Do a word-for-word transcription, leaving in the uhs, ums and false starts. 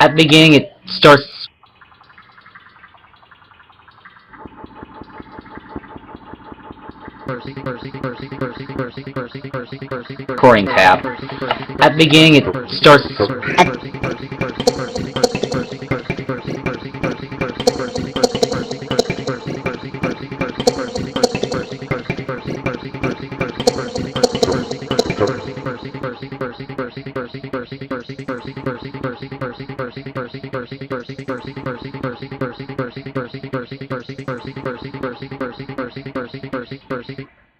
At the beginning, it starts recording tab. At the beginning, it starts. At